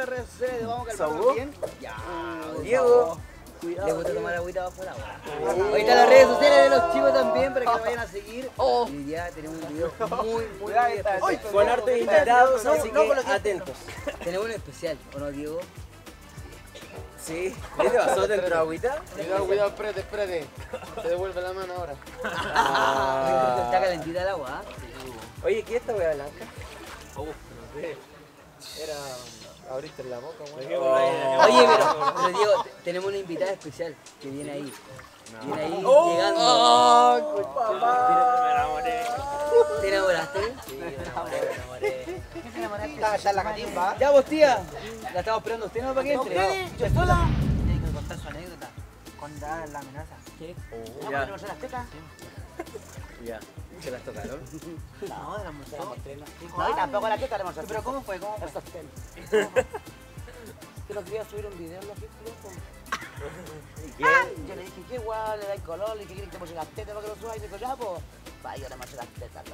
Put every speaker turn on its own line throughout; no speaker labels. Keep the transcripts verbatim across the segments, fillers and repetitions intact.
las redes sociales de Vamos Calmar bien. Ya,
Diego.
Cuidado. Le gusta tomar agüita bajo el agua. Ahí están las redes sociales de los chicos también para que lo vayan a seguir. Y ya tenemos un video muy, muy especial.
Con hartos invitados, así que atentos.
Tenemos un especial, ¿o no, Diego?
Sí. ¿Qué te pasó dentro de agüita?
Cuidado, cuidado, espérate, espérate. Te devuelve la mano ahora.
Ah. Está calentita el agua, ¿eh?
Oye, ¿qué es esta hueá blanca?
Uf, no sé. Era abriste la boca, güey.
Oye, pero, pero Diego, tenemos una invitada especial que viene ahí. Viene ahí llegando.
¡Oh, papá!
Me enamoré.
¿Te enamoraste?
Sí, me enamoré, me enamoré.
Está en la catimba. Ya vos, tía. La estamos esperando. ¿Usted no para qué entre?
Yo sola. Tiene que contar su anécdota. Con la, la amenaza.
¿Qué?
¿No
Ya.
podemos las tetas?
Ya. ¿Se las tocaron?
No, de la mujer. No, y tampoco las tetas éramos así. ¿Pero cómo fue? ¿Cómo fue? Estos temas. Que no quería subir un video en los loco.
¿Y qué?
Ah, yo le dije, qué guay, le da el color, le dije, ¿quieren que pose las tetas para que lo suba? Y me dijo, ya, pues. Va, yo le mostré las tetas.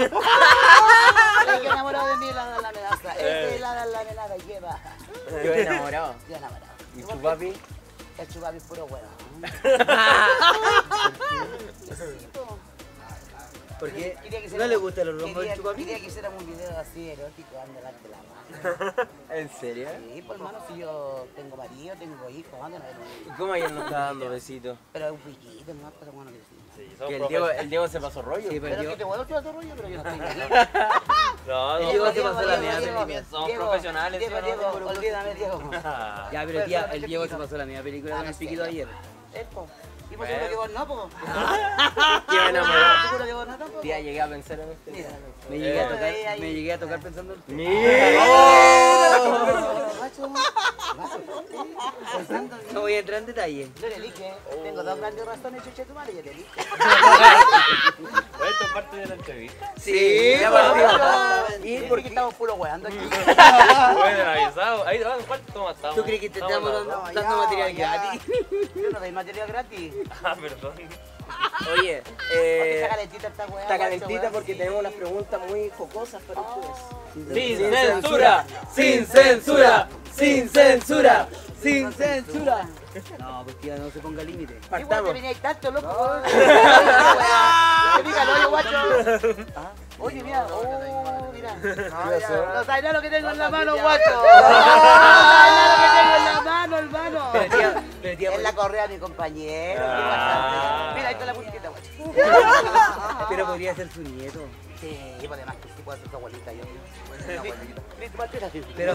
El que enamorado de mí es la de la amenaza. Este es la de la amenaza, lleva.
Yo enamorado.
Yo enamorado.
¿Y tu papi?
El chupapi es puro huevo.
¿Por qué?
Quería que
¿No
hiciéramos-
le gustan los rombos
quería-
del chupapi?
Quería que hiciéramos un video así erótico dando delante de la mano.
¿En serio?
Sí, por hermano, si yo tengo marido, tengo hijos, ando no
¿Y cómo ayer nos está dando besitos?
pero es un piquito, no cosa bueno que decir.
Que el Diego, el Diego se pasó rollo.
Sí,
Pero
pero
es que
yo...
te vuelvo a tirar tu rollo, pero yo no estoy aquí.
No,
El
no.
Diego se pasó la mía
Diego,
película.
Somos
Diego,
profesionales,
Diego,
¿sí o no?
Diego, olvídame, Diego.
Ya, pero el, día, el Diego se pasó la mía película
Ah,
con
no
el
sé,
piquito
ya.
ayer.
Él, po. ¿Y por seguro que vos no, po?
Qué enamorado.
¿Seguro que vos no tampoco?
Tía, llegué a pensar en este.
Mira.
Me llegué a tocar,
ahí, ahí.
me llegué a tocar pensando en usted.
Macho, pensando bien.
No voy a entrar en detalle.
Yo le dije, tengo dos grandes razones, chuche tu madre, y yo le dije.
¿Esto es parte de la entrevista?
Sí, ya partió.
¿Y por qué estamos puro weando aquí?
Bueno, avisado. Ahí, ¿cuánto más estamos?
¿Tú crees que te estamos dando,
No,
dando
ya,
material
ya.
gratis?
Yo no doy material gratis.
Ah, perdón.
Oye,
Porque
eh,
está calentita esta weá.
está
macho,
calentita
weá.
porque tenemos unas preguntas muy jocosas para ustedes.
¡Sin censura!
¡Sin censura! ¡Sin censura!
¡Sin censura! No, pues tía, no se ponga límite.
Igual te
Partamos.
veníais tanto, loco. Dígalo, oye, guacho. Oye, mira, oh, mira. No sabes nada lo que tengo en la mano, guacho. No sabes nada lo que tengo en la mano, hermano.
Pero tía, pero tía,
Es la correa de mi compañero. qué
Ah.
bastante. Mira, ahí está la musiquita, guacho.
pero podría ser su nieto.
Sí, pues además que sí puedo ser tu abuelita yo. Una abuelita.
Pero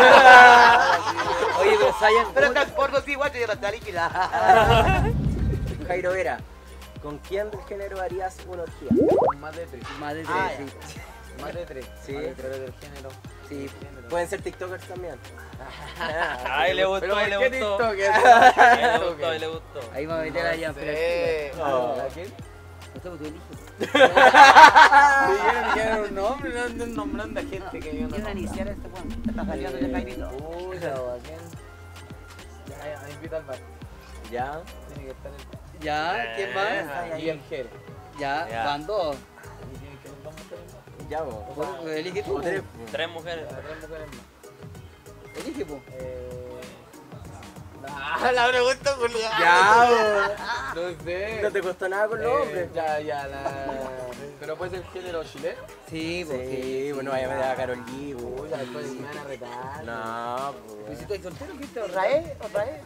oye, pero Sayan,
Pero está el porno sí, guacho, yo no está líquida.
Jairo Vera, ¿con quién del género harías una orgía?
Más de tres.
más de
Ah,
tres, sí.
Más de tres.
Sí.
Más de tres del género.
Sí, pueden ser TikTokers también.
Ay, le gustó,
Pero
ahí
¿por
le
qué
gustó.
TikTok?
Ahí le gustó, ahí le gustó.
Ahí va a meter a Jan, pero
Sí.
Oh.
¿A quién?
no sé, pues tú eliges.
Dijeron que era un nombre, no anden nombrando a gente que yo no
Quiero
nombro.
iniciar este weón. Te estás saliendo de Jairito.
Pucha, ¿o a quién? Ya, ya, invita al bar.
Ya.
Tiene que estar el...
Ya, ¿quién más?
Y el gel.
Ya,
Ya.
van dos.
Y tienen que ir dos mujeres.
Ya, vos.
Pues, pues, elige tú.
O tres.
Tres mujeres.
Tres mujeres más.
Elige, pues.
Eh... Ah, la pregunta, Julián.
Ya, vos.
No sé.
No te costó nada con los
Eh,
hombres.
Ya, ya, la... Pero puede ser género chileno.
Sí, pues.
Sí, bueno, vaya a meter a Karol G, vos.
Uy, después me van a retar.
No,
Pues
pues.
si tú eres soltero, ¿qué te
¿Otra vez? ¿Otra vez?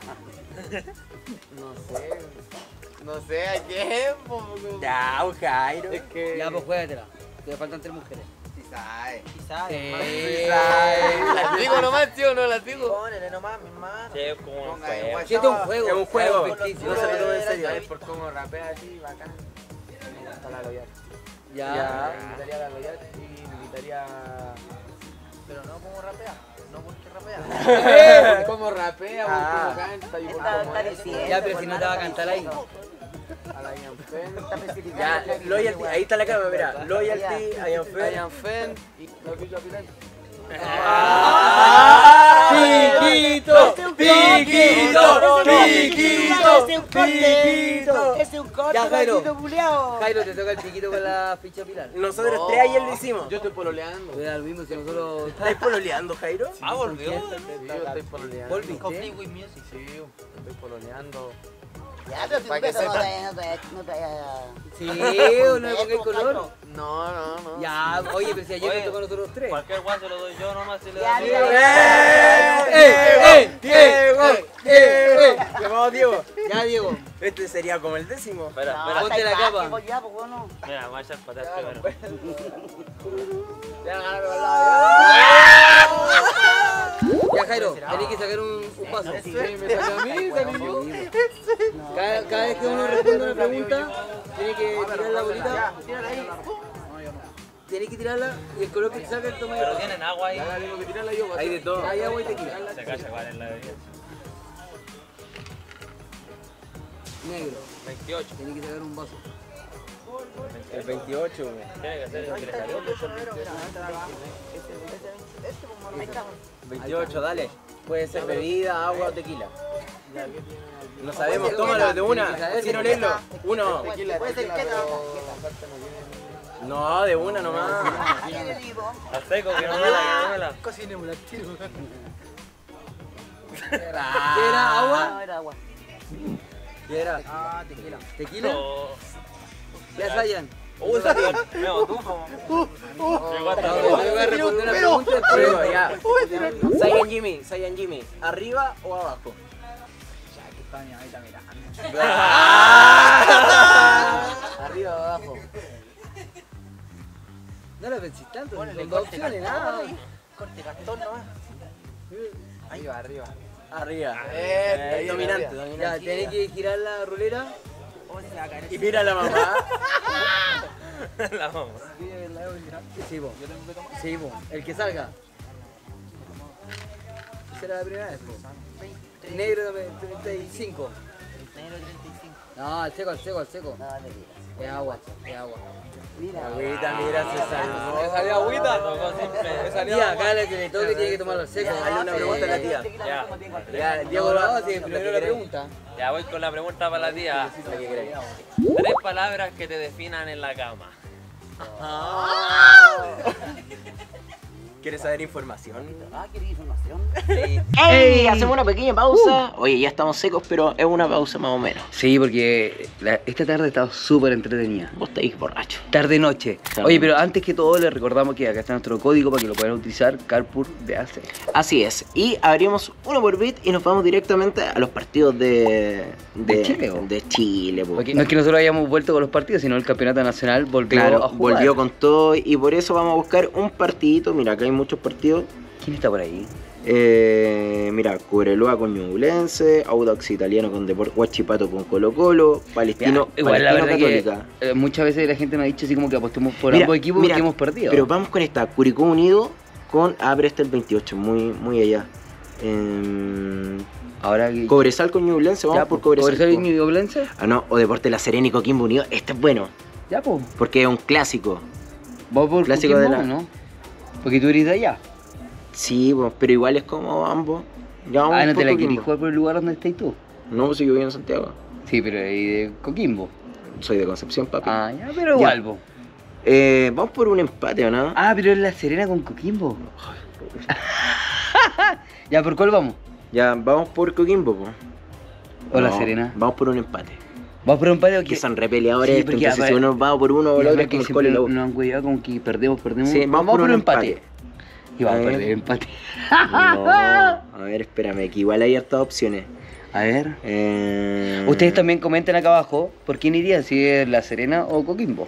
No sé. No sé, ¿a quién? po?
Ya, vos, Jairo.
Es que...
Ya, pues juégatela. Te faltan tres mujeres.
Quizás.
Sí.
¿Las digo nomás, sí o no las digo?
Pónele nomás, mi hermano.
Sí, es como un juego.
Si esto es un juego.
Es un juego.
ficticio.
No se lo tomen en serio.
¿Sabes por cómo rapea así, bacán? Me gusta la Loyal.
Ya.
Ya.
Me invitaría a la Loyal y me invitaría... Pero no como rapea, no porque rapea. Como rapea, por
Ah.
cómo canta y por
Está-
cómo
está
es.
diciendo.
Ya, pero si no te va a cantar ahí.
A la Ian Fen.
Está especificando
Ya,
que-
loyalty, ahí está la cámara, mira. Loyalty, I am fair.
Ian Fen y la Villa Pilar.
Piquito, piquito, piquito,
Ese es un corte.
piquito.
Ese es un corte.
Ya, Jairo.
Maldito culiao.
Jairo, te toca el piquito con la ficha Pilar.
Nosotros
No.
tres ayer lo hicimos.
Yo estoy pololeando.
Era lo mismo si nosotros...
¿Estás pololeando, Jairo?
Ah, volvió.
Sí, yo estoy pololeando.
¿Volviste?
with music.
Sí, estoy pololeando.
Ya, pero si
Pa'
tu
que
beso no
sepa.
te no te no te
Sí, o no le pongáis color.
No, no, no.
Ya, oye, pero si ayer
Oye.
nos tocó a nosotros tres.
Cualquier guaso lo doy yo nomás si le
Ya,
doy.
mira,
¡Eh! ¡Diego! ¡Diego! ¡Diego! Llamamos Diego.
Ya, Diego.
Este sería como el décimo.
Espera,
No,
espera.
ponte la
estáis
capa.
básicos ya, pues bueno.
Mira, voy a echar patas primero.
Ya, Jairo, tenés que sacar un, un paso.
Sí, me salió a mí, salí yo.
Cada, cada vez que uno responde una pregunta, tiene que tirar la bolita. Tiene que tirarla y el color que te salga el toma de
Pero
paso.
tienen agua ahí.
Ya tengo que tirarla yo.
Hay de todo. Hay agua y tequila.
Se cacha cuál es la bebida.
Negro.
veintiocho.
Tiene que sacar un vaso.
El veintiocho, güey.
Tiene que ser el
veintiocho, dale. Puede ser bebida, agua o tequila. No sabemos, tómalo de una. Quiero leerlo. Uno.
Puede ser que
No, de una nomás.
Al seco, que no duela, que no duela.
¿Qué era? ¿Agua?
No, era agua.
¿Qué era?
Ah, tequila.
¿Tequila?
No.
Ya Sayan.
Uy, Sayan. Me botufo. Llegó hasta
No,
luego.
yo voy a responder una pregunta después.
Luego, ya. Saiyan Jimmy, Saiyan Jimmy. ¿Arriba o abajo?
Arriba o abajo.
No la pensé tanto, son dos opciones, nada.
Corte cartón nomás.
Arriba, arriba.
Arriba.
Eh,
Eh, dominante,
Ya,
dominante.
tenés que girar la rulera.
Y mira a la mamá.
La mamá.
Sí, vos. Sí, vos. El que salga. Esa era la primera vez, po. Negro treinta y cinco. No, al seco, al seco, al seco.
No, mentira.
Es agua, es agua.
Mira.
Agüita, mira, se salvó.
Me salió agüita.
Tocó simple.
Tía, acá le le toque tiene que tomarlo al seco.
Dale una pregunta a la tía.
Ya.
Ya,
Diego,
Diego,
no,
lo
si
que
primero la
queráis.
pregunta.
Ya voy con la pregunta para la tía.
Lo que queráis.
Tres palabras que te definan en la cama.
¿Quieres saber información?
Ah, ¿quieres información?
Sí.
¡Ey! Hacemos una pequeña pausa. Oye, ya estamos secos, pero es una pausa más o menos.
Sí, porque la- esta tarde ha estado súper entretenida.
Vos estáis borracho.
Tarde-noche.
Tarde.
Oye, pero antes que todo les recordamos que acá está nuestro código para que lo puedan utilizar, Carpur de A C.
Así es. Y abrimos uno por bit y nos vamos directamente a los partidos de...
¿De Chile, o?
De Chile, po.
Porque no es que nosotros hayamos vuelto con los partidos, sino el campeonato nacional volvió
Claro,
a jugar.
volvió con todo y por eso vamos a buscar un partidito. Mira, acá hay muchos partidos.
¿Quién está por ahí?
Eh, mira, Cobreloa con Ñublense, Audax Italiano con Deportes, Huachipato con Colo Colo, Palestino,
Ya, igual la
Palestino
verdad
Católica.
que eh, muchas veces la gente nos ha dicho así como que apostemos por
Mira,
ambos equipos
mira,
que hemos perdido.
Pero vamos con esta, Curicó Unido con... Ah, pero este es el veintiocho, muy, muy allá. Eh,
Ahora que...
Cobresal con Ñublense, vamos
ya,
por
pues,
Cobresal.
Cobresal y
po.
Ñublense.
Ah, no, o Deportes La Serena y Coquimbo Unido, este es bueno,
Ya, pues.
porque es un clásico.
Vamos por
Clásico
Coquimbo,
de la-
¿no? Porque tú eres de allá.
Sí, pues, pero igual es como ambos. Ya vamos
Ah, ¿no
por
te la
Coquimbo.
querés jugar por el lugar donde estás tú?
No, pues si yo vivo en Santiago.
Sí, pero ahí de Coquimbo.
Soy de Concepción, papi.
Ah, ya, pero igual, po.
Eh, vamos por un empate, ¿o no?
Ah, pero es La Serena con Coquimbo. Ya, ¿por cuál vamos?
Ya, vamos por Coquimbo, po.
¿O La
No,
Serena?
Vamos por un empate.
¿Vamos por un empate o qué?
Que son repeleadores,
Sí,
estos,
porque
entonces si
apare-
uno va por uno o
Y
el otro
además
es
que
como el cole y
siempre
la U.
nos han cuidado como que perdemos, perdemos.
Sí, vamos por un empate.
Y vamos a
A ver.
perder empate.
No, a ver, espérame, que igual hay hartas opciones.
A ver.
Eh...
Ustedes también comenten acá abajo por quién irían, si es La Serena o Coquimbo.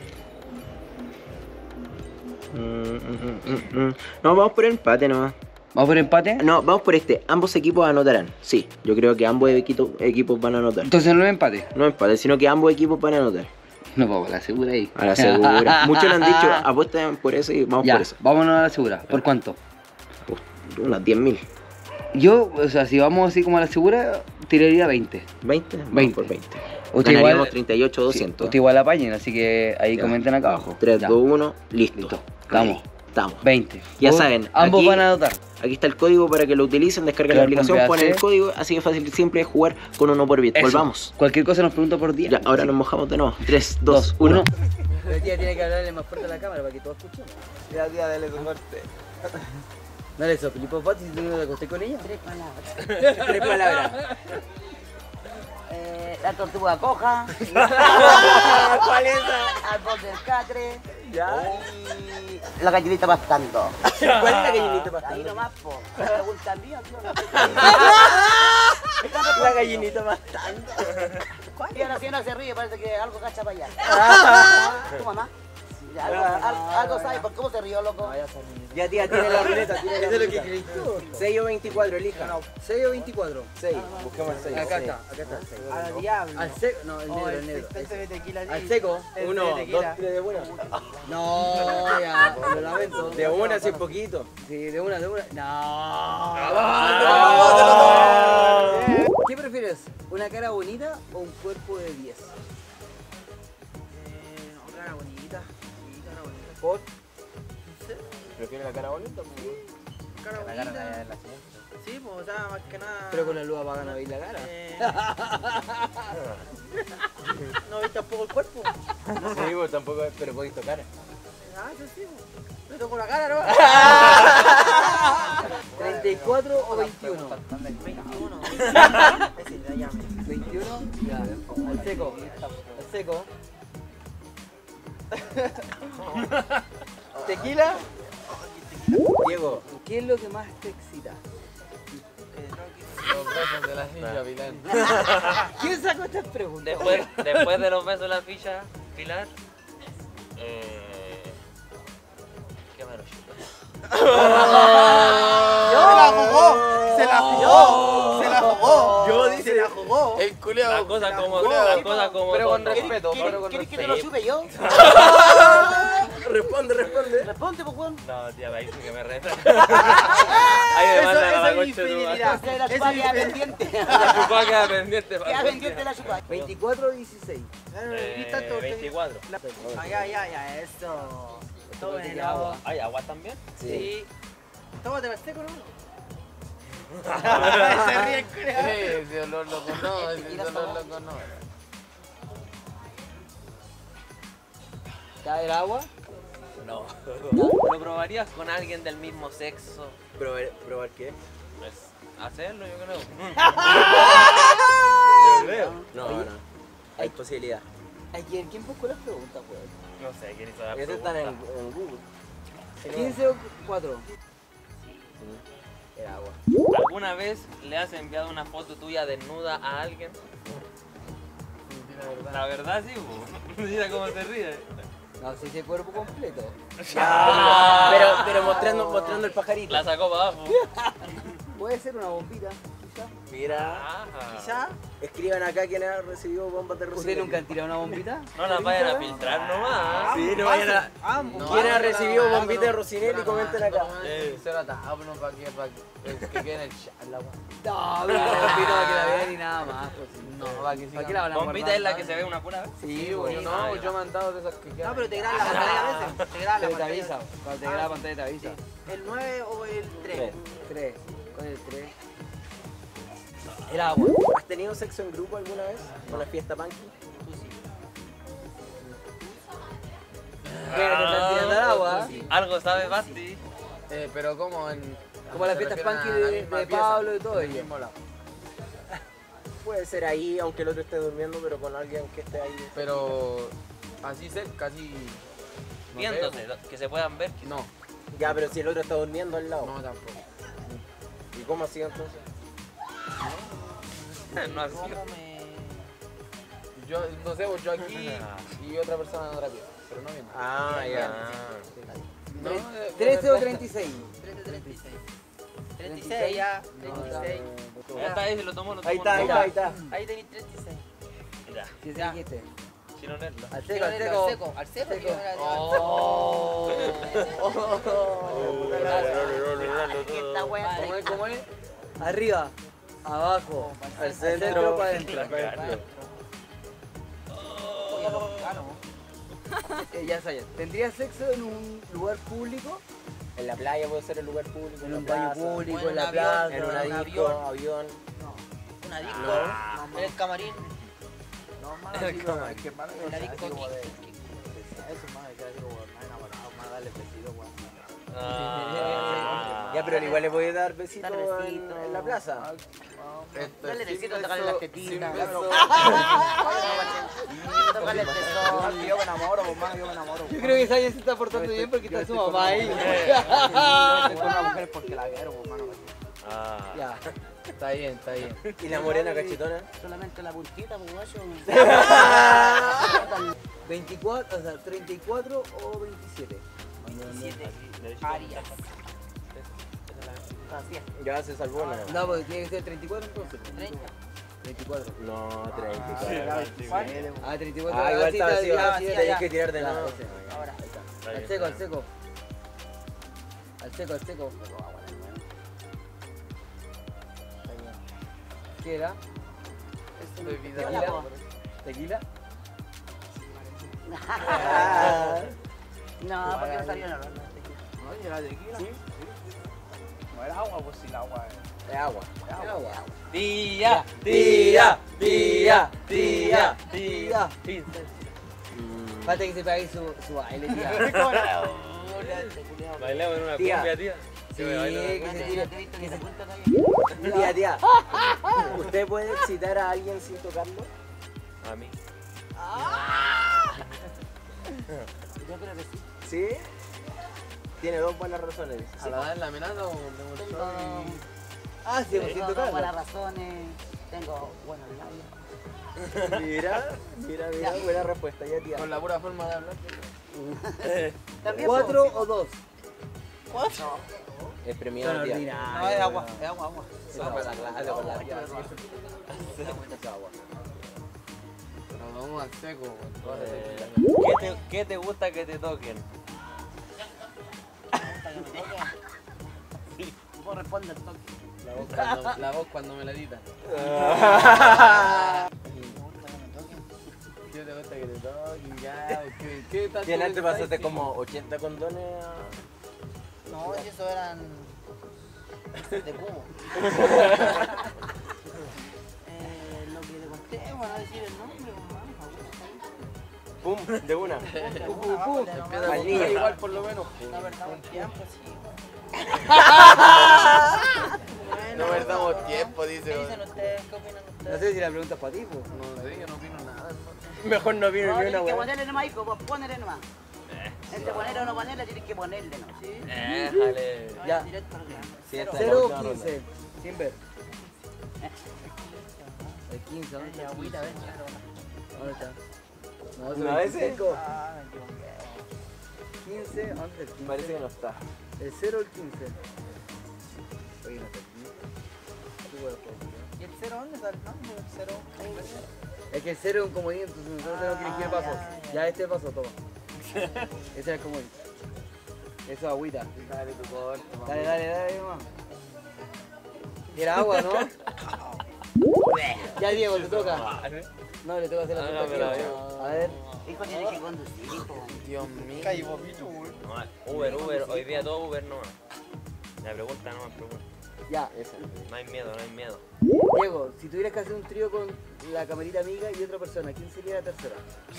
Mm, mm, mm, mm. No, vamos por el empate nomás.
¿Vamos por empate?
No, vamos por este. Ambos equipos anotarán. Sí, yo creo que ambos equipo- equipos van a anotar.
Entonces no es empate.
No empate, sino que ambos equipos van a anotar.
No, vamos a la segura ahí.
A la segura. Muchos le han dicho, apuestan por eso y vamos
Ya,
por eso.
vámonos a la segura. ¿Por cuánto?
Uf, unas diez mil.
Yo, o sea, si vamos así como a la segura, tiraría veinte.
¿veinte? Vamos
veinte.
por veinte.
Usted
Ganaríamos
igual-
treinta y ocho
Sí,
doscientos.
usted igual apañen, así que ahí
Ya.
comenten acá abajo.
tres,
Ya.
dos, uno, listo.
Listo. Vamos.
Estamos.
veinte.
Ya
Vos-
saben,
Ambos
aquí-
van a anotar.
Aquí está el código para que lo utilicen, descarguen la
Claro,
aplicación,
con
ponen el
B A C.
código, así de fácil y simple es jugar con uno por bit.
Eso.
Volvamos.
Cualquier cosa nos pregunta por día.
Ya, ahora nos mojamos de nuevo. tres, dos, uno.
La tía tiene que hablarle más fuerte a la cámara para que todos escuchemos.
Ya, tía, dale tu corte.
Dale eso, Filipo Fati, si tú no te acosté con ella.
Tres palabras.
Tres palabras.
Eh, la tortuga coja.
¿Cuál es esa?
Árbol del catre.
¿Ya?
Y la gallinita pastando.
¿Cuál es la gallinita
Ahí
pastando?
nomás, po. La pregunta mía, tío.
La gallinita pastando.
Y la señora se ríe, parece que algo cacha para allá. ¿Tu mamá? Ya, algo, algo, algo sabe, ¿por cómo se rió, loco?
Ya, tía, tiene la ruleta, tiene la
Eso es lo que
ruleta.
crees tú.
seis o veinticuatro, elija.
seis o veinticuatro.
seis, busquemos el seis.
Acá está, acá está.
Al diablo.
Al seco, no, el
Oh,
negro, el
el
negro.
sextante de tequila.
Al seco.
El
Uno,
de
dos,
tequila.
tres de buena.
No, ya, lo lamento.
De una, si es poquito.
Sí, de una, de una. No.
Ah.
¿Qué prefieres? ¿Una cara bonita o un cuerpo de diez?
Eh, no, cara bonita. Sí, cara bonita.
¿Por?
¿Prefiere la cara bonita?
Cara bonita. Sí, pues, o sea, más que nada.
Pero con la luz apagada no veis la cara.
Eh, no vi tampoco el cuerpo.
Sí, pues tampoco, pero podéis tocar.
Ah, eso sí, pues. Me toco la cara, ¿no?
¿treinta y cuatro o veintiuno?
veintiuno. Ese, ya llame.
¿veintiuno? Ya. Al seco. Al seco. ¿Tequila?
Diego.
¿Qué es lo que más te excita?
Los besos de la silla, Vilán.
¿Quién sacó estas preguntas?
Después, después de los besos de la ficha, Pilar. Eh, ¿Qué me lo chupa?
¡Se la jugó! ¡Se la jugó! ¡Se la jugó!
Yo dice,
¡Se la jugó!
el culeo.
Las cosas como
jugó.
las cosas como
Pero con
son, ¿no?
respeto, pero con
¿Quieres que te lo
respeto.
chupe yo?
Responde, responde.
Responde, pues, weón.
No, tía, ahí sí que me reta. Ahí me manda la
eso es
concha de tu madre.
infidelidad.
Esa es la chupa queda pendiente.
La chupa queda pendiente. para
Queda
el
pendiente la chupa.
¿veinticuatro o dieciséis?
Eh, veinticuatro.
Ah, ya, ya, ya, eso. Todo en el
agua.
agua.
¿Hay agua también?
Sí. Tómate el seco, ¿no? Se ríe el culeo.
Ese olor lo conozco, ese olor lo conozco.
¿Cae el agua?
No. ¿Lo probarías con alguien del mismo sexo?
¿Probar, ¿Probar qué?
Pues hacerlo, yo creo.
Yo creo. No, no. Hay posibilidad.
Hay quien, ¿quién buscó las preguntas, weón?
No sé, ¿quién hizo la
Eso están en,
pregunta?
en Google.
¿quince o cuatro? El agua.
¿Alguna vez le has enviado una foto tuya desnuda a alguien? La verdad sí, bu. Mira cómo se ríe.
No, si es el cuerpo completo.
Pero, pero mostrando, mostrando el pajarito.
La sacó para abajo.
Puede ser una bombita, quizá.
Mira.
Ajá.
Quizá.
Escriban acá quién ha recibido bombas de
¿Ustedes
Rocinelli.
nunca han tirado una bombita?
No la vayan a filtrar nomás.
Sí, no vayan a...
Ambos.
¿Quién ha recibido bombita de Rocinelli? Comenten acá.
Se la tapamos para que, para que, que quede en el chat la weá.
No, pero una bombita para que la vean y nada más. Pues, sí.
No, para que
¿Para qué la van a
Bombita
guardar?
es la que se ve una pura vez.
Sí,
yo
güey.
no,
Ah,
yo me han dado de esas que quedan.
No, pero te graban la pantalla a veces. Te graban la
Te
pantalla.
avisa. Cuando te graba la pantalla te avisa.
¿El nueve o el tres?
Tres. ¿Cuál es el tres? El agua.
¿Has tenido sexo en grupo alguna vez? ¿Con la fiesta punky?
Pero te están tirando al agua.
Algo sabe Basti.
Eh, pero como en...
Como las
se
fiestas
refieren
punky
a la
de,
misma
de
pieza,
Pablo y todo
en el
ello.
mismo lado.
Puede ser ahí, aunque el otro esté durmiendo, pero con alguien que esté ahí.
Pero así se, casi... no
Viéndose,
sé,
que se puedan ver.
No,
Ya, pero si el otro está durmiendo al lado.
no tampoco.
¿Y cómo así entonces?
No así.
¿Cómo me...?
Yo, no sé, pues yo aquí y otra persona en otra pieza, pero no viendo.
Ah, ya.
No, eh,
¿trece o
de-
treinta y seis?
treinta, treinta y seis. treinta y seis ya. treinta y seis.
Ya está ahí, se lo tomó, lo tomó.
Ahí está, ahí está, ahí está.
Ahí tenéis treinta y seis.
Ya,
¿Qué
Ya.
dijiste?
sin olerlo.
Al
Seco,
seco, al
al
seco.
seco. Al seco. que
Seco.
yo me la llevo.
Esta wea
¿Cómo es? ¿Cómo es?
Arriba, abajo,
Al
al centro,
centro.
para adentro.
Oye, los ganos.
Eh, ya sabes, ¿tendrías sexo en un lugar público?
En la playa puede ser el lugar público,
En
en
un
la
baño
plaza,
público,
Bueno,
en la
un avión,
plaza.
en una
un
disco,
avión.
avión.
Una disco,
No.
en el camarín.
No, más así como, es que más
En la
así
disco
como de...
King.
Eso más, que así como, más enamorado, más darle besitos, weón.
Ah.
Ya, pero igual le voy a dar besitos
Dar
en,
besitos.
en la plaza.
Esto
Dale
es sin
besito, tócale las
beso,
tetitas.
sin
Dale.
beso.
Tócale el pezón.
Yo me enamoro, pues, más, yo me enamoro.
Yo creo que Saya se está portando bien porque está su mamá ahí.
Yo estoy con una mujer porque la quiero, pues, mano.
Ah.
Ya.
Está bien, está bien.
¿Y la morena cachetona?
Solamente la puntita, pues guacho.
veinticuatro, o sea, treinta y cuatro o veintisiete.
veintisiete. Arias. Así es.
Ya se salvó la.
No, porque tiene que ser treinta y cuatro entonces.
treinta.
veinticuatro.
No, treinta y
Sí,
cuatro.
sí.
Ah, treinta y cuatro.
Ah, igual
sí,
estaba así,
ya,
ah,
sí,
tenías
ya.
que tirar de
Ya,
nuevo.
ese.
Ahora.
Está
Al
bien,
seco, al
está
seco. Al seco, al seco. ¿Qué era?
Bebida.
Hola, po.
¿Tequila?
No, porque no salió la ronda.
Oye, la tequila. Sí. No era agua, pues si el agua es.
Es agua.
Agua.
Tía,
Tía,
tía,
tía,
tía.
tía.
Mm.
Falta que se pegue su, su baile, tía.
Bailamos en una
Tía.
cumbia, tía.
Sí,
Yo me bailo en una
que
cumbia.
se tire. Que se
Tía, tía. ¿Usted puede excitar a alguien sin tocarlo?
A mí.
Yo creo que sí.
¿Sí? Tiene dos buenas razones.
A la vez la amenaza o de un
Tengo,
show
Ah, sí,
tengo
sin
dos buenas
tocarla.
razones. Tengo buenos labios.
Mira, mira, mira, buena respuesta, ya
y
tía.
con la pura forma de hablar.
También
¿Cuatro o dos?
¿Cuatro?
Es premiado, tía.
No, es agua, es agua, agua.
Eso para la clase, para la tía.
Pero vamos al seco, weón.
Eh, ¿Qué te, ¿Qué te gusta que te toquen?
Vos responde el toque.
La voz cuando, la voz cuando me la edita. ¿Qué te gusta que te toquen? Ya, ¿qué, qué tal?
Bien, antes
tú
pasaste
estás?
como ochenta condones a...
No, y eso eran de cubo. eh, lo que le conté, bueno, decir el nombre,
¡Pum! De una.
Empieza
Al
a
niño.
contar igual por lo menos.
la verdad, un tiempo, sí.
No perdamos tiempo, dice.
¿Qué dicen ustedes? ¿Qué opinan
No
ustedes?
sé si la pregunta es para ti, pues.
No sé, yo no opino nada.
Mejor no vino
No,
ni una
tienes que
weá.
ponerle nomás, hijo, pues ponele nomás. Entre poner o no ponerle, tienes que ponerle, ¿no? ¿Sí?
Déjale.
Ya.
Directo al grano.
Sí, esta es la
¿Cero o
última ronda.
quince? Sin ver. El quince, ¿dónde
Ay,
está el
agüita,
quince?
ven, claro.
¿Dónde está? No,
¿Una
eso
vez?
es veinticinco.
Ah, me equivoqué.
quince, ¿dónde está el quince?
Parece que no está.
¿El cero o el quince? Oye, no está aquí. Tú, weón, pues,
¿Y el cero dónde está el nombre? El cero.
Es que el cero es un comodín, entonces nosotros tenemos que elegir el paso.
ya, ya.
Ya este paso, toma. Ese es el comodín. Eso es agüita.
Dale tu corte, mamá.
Dale, dale, dale, mamá. Era agua, ¿no? Ya, Diego, te toca. No, le toca hacer la
Ah,
pregunta
me la
a Diego. A ver.
Hijo, tienes que conducir, hijo.
Dios mío.
No, Uber, Uber, hoy día todo Uber nomás. La pregunta no más pregunta.
Ya.
No hay miedo, no hay miedo.
Diego, si tuvieras que hacer un trío con la camarita amiga y otra persona, ¿quién sería la tercera?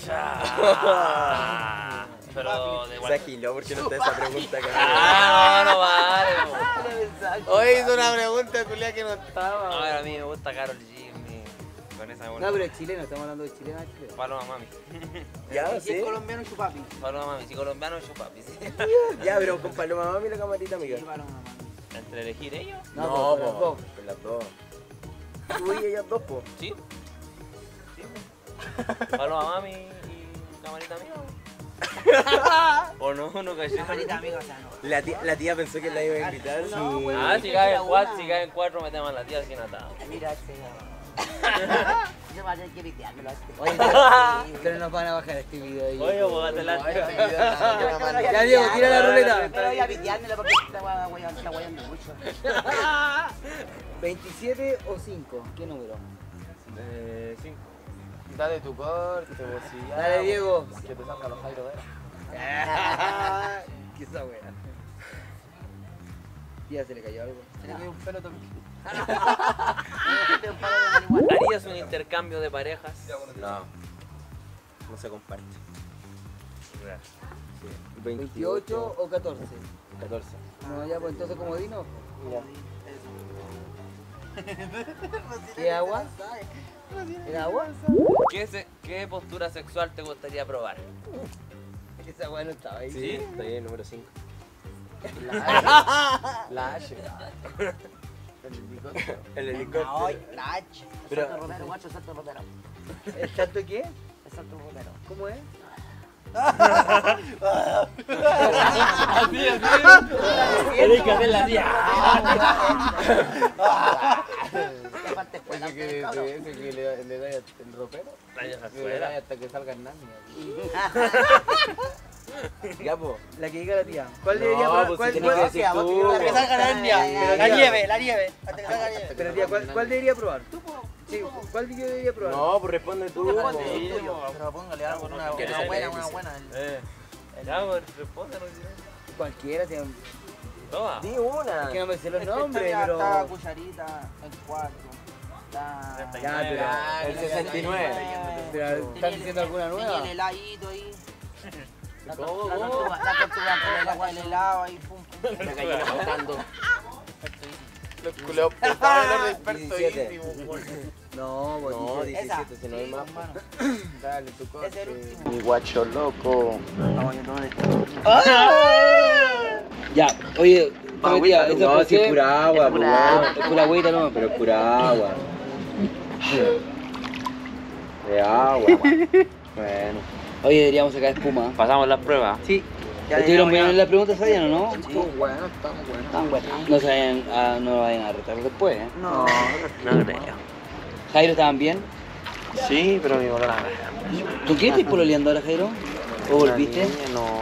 Pero de
Se
igual.
agiló porque no está esa pregunta que
Ah, no, no vale. po.
Hoy hizo una pregunta, Julia, que no estaba.
No, a mí me gusta Karol G. mi- Con esa
No,
buena.
pero es chileno, estamos hablando de chileno a chileno.
Paloma mami.
Ya,
Si es
sí.
colombiano, es tu papi.
Paloma mami, si colombiano yo papi. ¿Sí?
Ya, pero con Paloma Mami y la camarita amiga.
Sí, paloma, mamá.
Entre elegir ellos,
No, pues,
po,
con las dos.
con las dos. Tú y ellas dos, po.
sí. Sí. Paloma mami y camarita mía. O no, no cayó.
Camarita, amigo, o sea, no.
La tía, la tía pensó que la iba a invitar.
No,
sí.
güey.
Ah, si
Tira
caen
una.
cuatro, si caen cuatro metemos a la tía sin atada.
Mira este. Se va a tener que piteármelo a este.
Oye, pero, pero nos van a bajar este video ahí.
Oye, bógate la
Ya, Diego, tira la ruleta.
Pero voy a piteármelo porque esta weá weá, está guayando mucho.
¿veintisiete o cinco? ¿Qué número?
Eh, cinco.
Dale tu corte, vos sí.
Dale, Diego.
Que te salga los Jairo Vera.
¿Qué esa wea? Tía, se le cayó algo.
Se le cayó un pelo también.
¿Harías un intercambio de parejas?
No. No se comparte.
¿veintiocho o catorce?
catorce.
No, ya, pues entonces como vino.
Ya.
¿Qué agua? ¿El agua?
¿Qué, se- ¿Qué postura sexual te gustaría probar?
Esa agua no estaba ahí.
Sí, está bien, número cinco.
La H. El helicóptero.
El helicóptero.
La H.
Pero-
Salto Romero, guacho, salto Romero.
¿El salto qué?
El salto Romero.
¿Cómo es?
Tienes que hacer la tía.
¿Qué parte fue?
Ese que, ese, ese que le, le da el ropero.
La vieja
Que le
suela.
da hasta que salga el nani.
Ya, po.
La que diga la tía. ¿Cuál
No,
debería probar?
pues
¿Cuál,
si tenés
cuál-
que decir tú.
Hasta que salga la niña.
Pero
La
tía.
nieve, la nieve. Hasta que salga la nieve. Pero tía, ¿cuál, cuál debería probar? ¿Tú? Sí, ¿cuál yo debería probar?
No, pues responde tú. po.
Pero póngale algo, una,
¿Quieres
una
ser
buena,
feliz?
una buena.
Eh. Ya, pues respóndenos.
Cualquiera, tía.
Toma.
Di una.
Que no me sé los nombres,
Está
pero...
cucharita, el cuatro. Está...
Ya, pero...
El sesenta y nueve.
Pero, ¿están diciendo alguna nueva?
Tenía el heladito ahí. La
¿Cómo,
tortuga, la
cómo?
tortuga, la tortuga con el agua, el helado ahí, pum, pum.
La gallina flotando.
Los culeos pesados de los
diecisiete.
expertos íntimos.
No, pues
No,
dice-
diecisiete, si no hay más.
hermano.
Dale tu corte.
Ese es el último.
Mi guacho loco.
Ya, oye, pero tía, ¿esto
No,
por
si
qué?
es pura agua, pues, weón.
Es pura agüita, ¿no?
Pero es pura agua. De agua. Bueno.
Oye, deberíamos sacar espuma.
Pasamos las pruebas.
Sí. ¿Estuvieron bien en las preguntas, sabían o no?
Sí, bueno, estamos buenos.
Están buenas. No se vayan a, no vayan a retar después, ¿eh?
No.
No creo.
Jairo, ¿estaban bien?
Sí, pero mi bolona.
¿Tú qué estás pololeando ahora, Jairo? ¿O volviste?
No,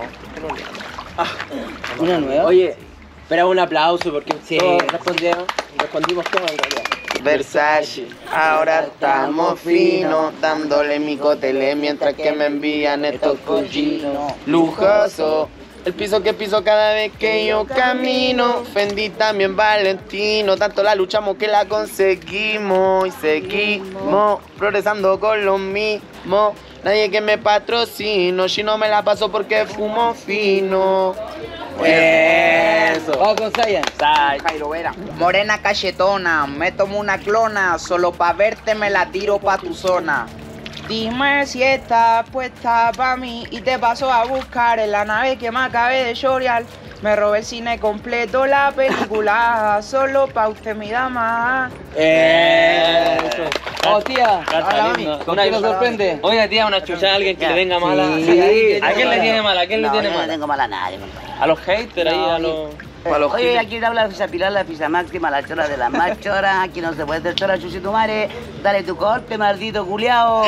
¿Una nueva?
Oye, espera un aplauso porque
Sí.
todos respondieron. Respondimos todos en realidad.
Versace, ahora estamos finos, dándole mi cotele mientras que me envían estos cochinos. Lujoso, el piso que piso cada vez que yo camino. Fendi también Valentino, tanto la luchamos que la conseguimos y seguimos progresando con lo mismo. Nadie que me patrocino, si no me la paso porque fumo fino.
Eso. Vamos con Sayan.
Jairo Vera. Morena cachetona, me tomo una clona, solo pa' verte me la tiro pa' tu zona. Dime si estás puesta pa' mí y te paso a buscar en la nave que me acabé de chorear. Me robé el cine completo, la película, solo pa' usted mi dama.
Eso. Vamos, tía.
Hola, mami.
¿Con qué nos sorprende?
Oiga, tía, una chucha a alguien que le venga mala.
Sí.
¿A quién le tiene mala? ¿A quién le tiene
yo no
mala?
tengo mala a nadie, compadre.
A los haters ahí, a los.
Oye, aquí te habla Fisa Pilar, la Fisa Máxima, la chora de las más choras. Aquí no se puede hacer chora, chuchi tu madre. Dale tu corte, maldito culiao.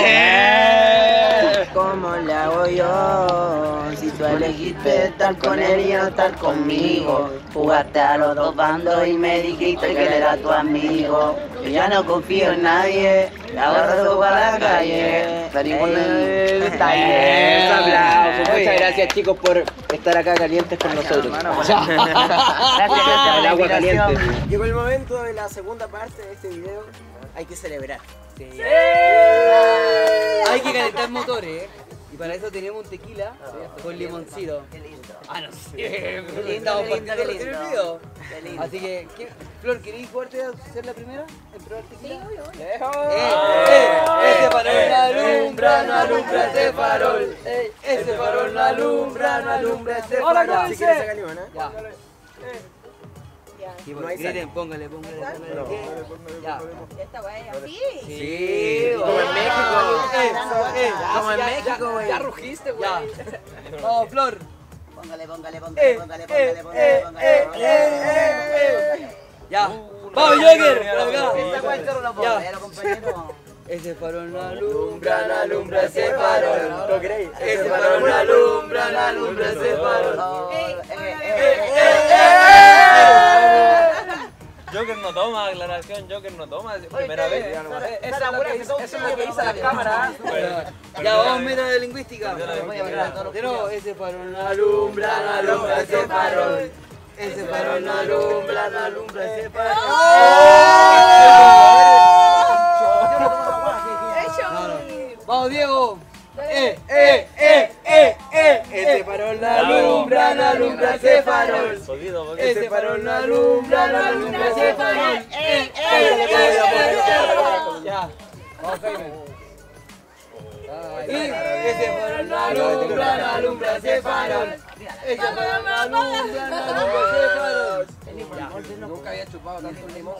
¿Cómo le hago yo? Si tú elegiste estar con él y no estar conmigo. Jugaste a los dos bandos y me dijiste que él era tu amigo. Yo ya no confío en nadie, ahora todo para la calle. Salimos del taller.
Eso, aplauso. Muchas gracias, chicos, por estar acá calientes con nosotros.
Gracias,
El
gracias por la
agua caliente.
invitación.
Llegó el momento de la segunda parte de este video. Hay que celebrar.
Hay que calentar motores, ¿eh? Y para eso tenemos un tequila con limoncito.
Qué lindo.
Ah, no sé.
Qué lindo,
Estamos
qué lindo,
partiendo
qué
recién el
lindo.
video.
Qué lindo.
Así que, ¿qué? Flor, ¿queréis jugarte a ser la primera en probar tequila?
Sí,
¡Eh! ¡Eh! Ese farol no alumbra, no alumbra ese farol. ¡Eh! Ese farol no alumbra, no alumbra ese farol.
Si quieres sacar limón, ¿eh?
Ya. Sí,
No hay
miren, póngale, póngale, póngale. Ya.
Esta weá es así.
Sí,
Como en México.
Eh, eh,
Como en
ya,
México,
ya,
güey.
Ya rugiste, güey. Vamos, Flor.
Póngale, póngale,
Eh,
póngale, póngale,
eh,
póngale,
eh,
póngale,
eh,
póngale,
eh,
póngale.
eh, eh. Ya. Vamos, Joker. por acá.
Esta weá es chorro la
Ya.
póngale, compañero.
Ese farol no alumbra, no alumbra ese farol.
¿Lo queréis?
Ese farol no alumbra, no alumbra ese farol.
Oh, eh, eh,
Eh,
eh,
eh,
eh.
eh.
Joker no toma, aclaración, Joker no toma, es primera vez.
Esa weá, eso es lo que dice la cámara.
Ya, vamos meta de lingüística. Pero ese farol no alumbra, no alumbra ese farol. Ese farol no alumbra, no alumbra ese farol. Vamos, Diego. Eh, eh, eh, eh, eh. Ese farol no alumbra, no alumbra ese farol.
Poquito, poquito.
Ese farol no alumbra, no alumbra ese farol. Eh, eh, eh. Ya. Vamos, Jaime. Y ese farol no alumbra, no alumbra ese farol. Ese farol no alumbra, no alumbra ese farol.
Nunca había chupado tanto limón.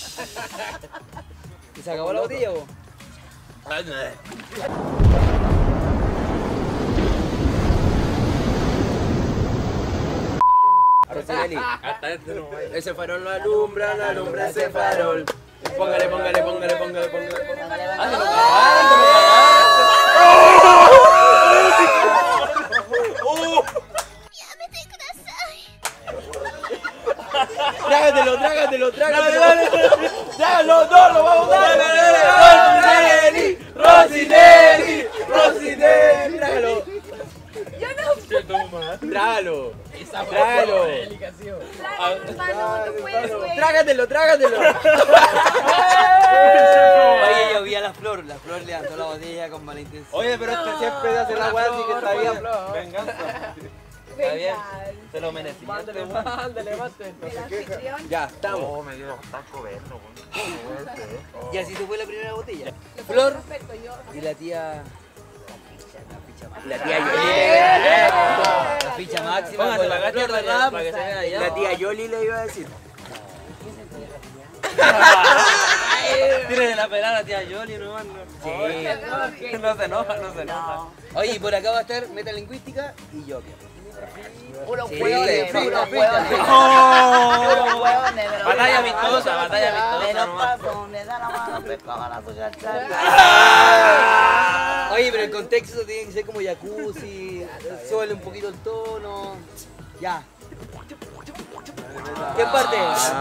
¿Y se acabó la botella, vos?
Rossinelli, ese farol no alumbra, no alumbra ese farol. Póngale, póngale, póngale, póngale, póngale. ¡Ándalo, Trágatelo, trágatelo, trágatelo. Trágalo, no, lo vamos a dar. Rossinelli, Rossinelli, Rossinelli. Trágalo.
Yo no.
Trágalo. Trágalo.
Hermano, no puedes, güey.
Trágatelo, trágatelo.
Oye, yo vi a la flor, la flor levantó la botella con mala intención.
Oye, pero este siempre hace la weá, así que está bien.
Venganza. Está bien, se lo merecía.
Mándale, mándale, mándale.
El anfitrión.
Ya, estamos.
Oh, me dio taco verlo,
Y así se fue la primera botella.
Le
Flor.
pongo respeto, yo.
Y la tía...
La tía
Yoli. La ficha máxima.
Póngase
con
la gacha
flor de
para
rap.
que- para que se vea allá.
La tía Yoli le iba a decir.
Tírale la pelada a la tía Yoli, no, no.
Sí.
No se enoja, no se enoja.
Oye, y por acá va a estar metalingüística y Joker.
Puros
Sí,
hueones,
frita,
puros
frita.
hueones.
Oh.
Puros hueones, pero-
Batalla amistosa, batalla
Me
amistosa
lo
nomás.
paso, me da la mano, me caga la suya.
Oye, pero el contexto tiene que ser como jacuzzi, suele un poquito el tono. Ya. ¿Qué parte?